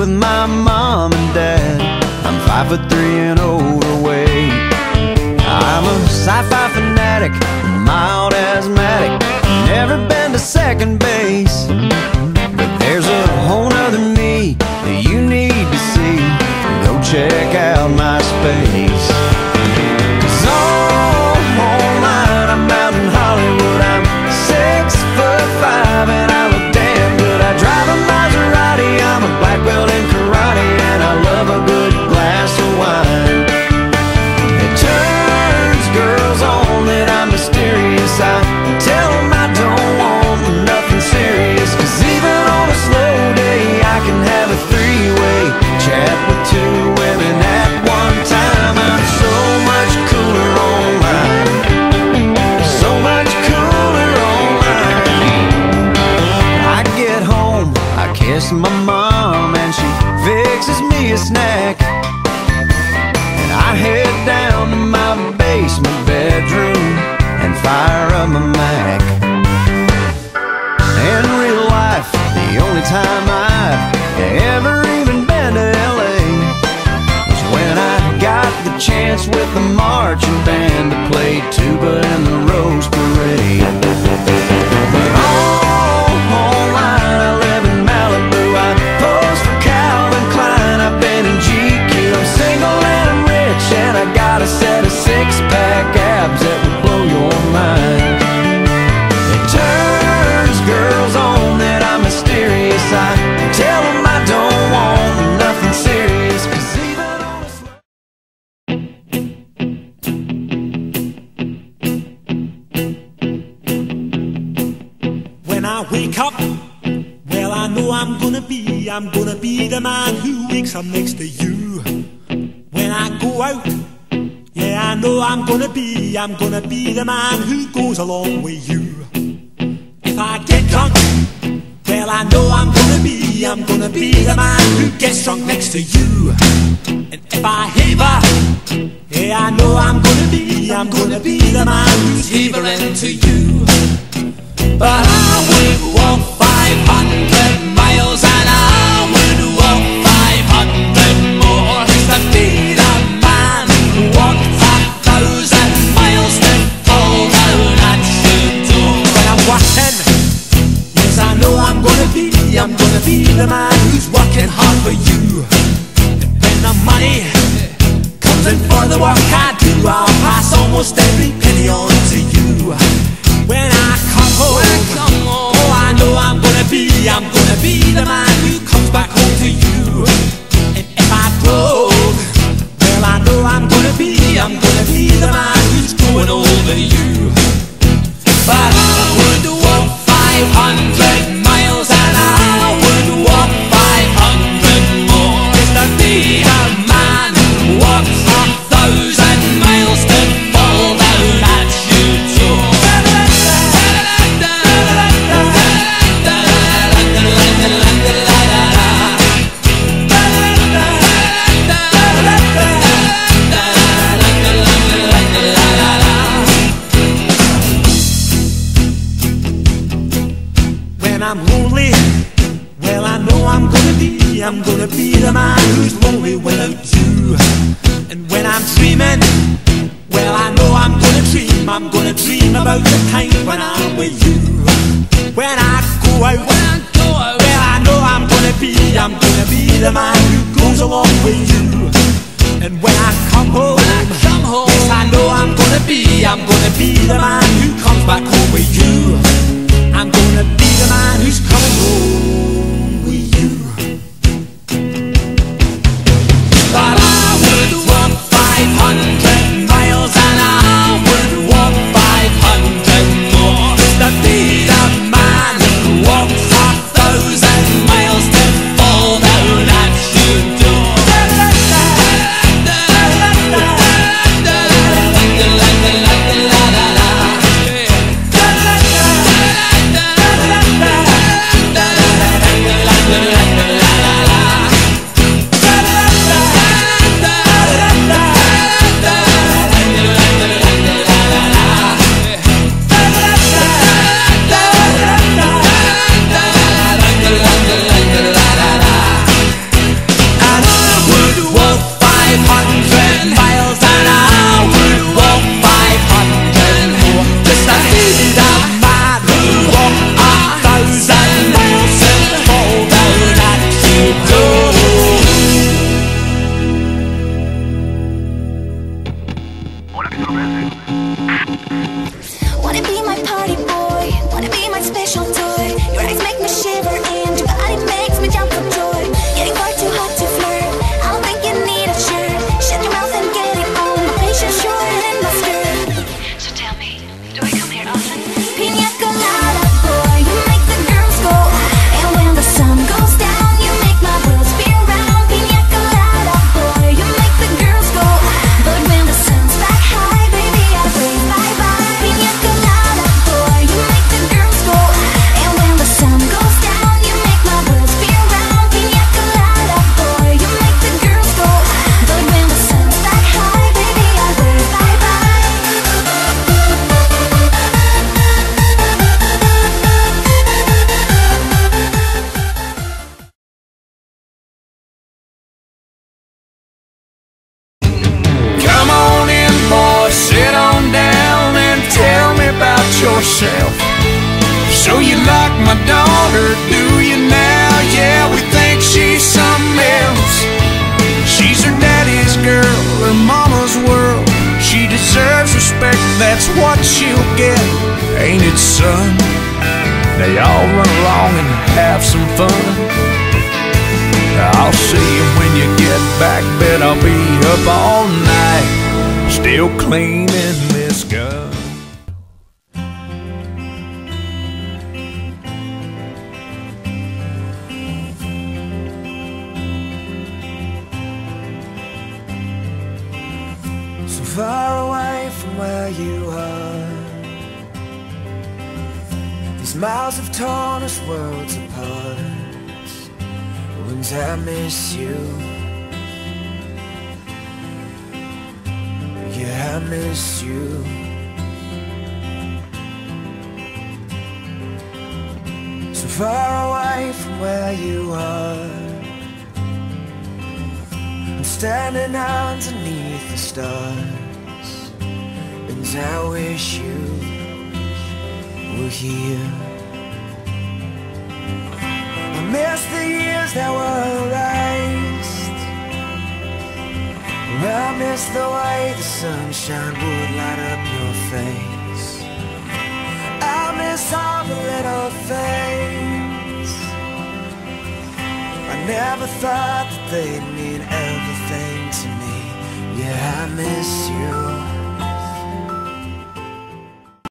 with my mom and dad. I'm 5'3" and overweight. I'm a sci-fi fanatic, mild asthmatic. Never been to second base, but there's a whole nother me that you need to see. Go check out my space. 'Cause online I'm out in Hollywood. I'm 6'5" and I look damn good. I drive a Maserati, I'm a black belt in karate, and I love a good glass of wine. It turns girls on that I'm mysterious. I tell them I don't want nothing serious, 'cause even on a slow day I can have a three-way chat with two women at one time. I'm so much cooler online, so much cooler online. I get home, I kiss my mom, and she fixes me a snack, and I head down to my basement bedroom and fire up my Mac. In real life, the only time I've ever even been to LA was when I got the chance with the marching band to play tuba in the Rose Parade. But online I live in Malibu. I pose for Calvin Klein, I've been in GQ. I'm single and I'm rich, and I got a set of six-pack abs that would blow your mind. It turns girls on that I'm mysterious. I tell them I don't want nothing serious, 'cause even on a slow... When I wake up, well, I know I'm gonna be the man who wakes up next to you. When I go out, yeah, I know I'm gonna be the man who goes along with you. If I get drunk, well, I know I'm gonna be the man who gets drunk next to you. And if I haver, yeah, I know I'm gonna be the man who's havering to you. But I would walk 500 miles, and I would walk 500 more to be the man who walked 1,000 miles to fall down at your door. When I'm working, yes, I know I'm gonna be the man who's working hard for you. And when the money comes in for the work I do, I'll pass almost every penny on to you. When I come home, oh, I know I'm gonna be the man who comes back home to you. And if I broke, well, I know I'm gonna be the man who's going over you. But I would walk 500 miles, and I would walk 500 more just to be the man who walks 1,000 miles to fall down at your door. When I'm lonely, well, I know I'm gonna be the man who's lonely without you. And when I'm dreaming, well, I know I'm gonna dream about the time when I'm with you. When I go out, well, I know I'm gonna be the man who goes along with you. And when I come home, yes, I know I'm gonna be the man who comes back home with you. I'm gonna be the man who's coming home with you. But I would walk 500 miles, and I would walk 500 more to be the man who walks 1,000 miles to fall down at your door. my daughter, do you now? Yeah, we think she's something else. She's her daddy's girl, her mama's world. She deserves respect, that's what she'll get. Ain't it, son? Now y'all run along and have some fun. I'll see you when you get back, bet I'll be up all night, still cleaning this gun. So far away from where you are, these miles have torn us worlds apart. Once I miss you, yeah, I miss you. So far away from where you are, I'm standing underneath the stars, and I wish you were here. I miss the years that were erased. I miss the way the sunshine would light up your face. I miss all the little things I never thought that they'd mean everything to me. Yeah, I miss you.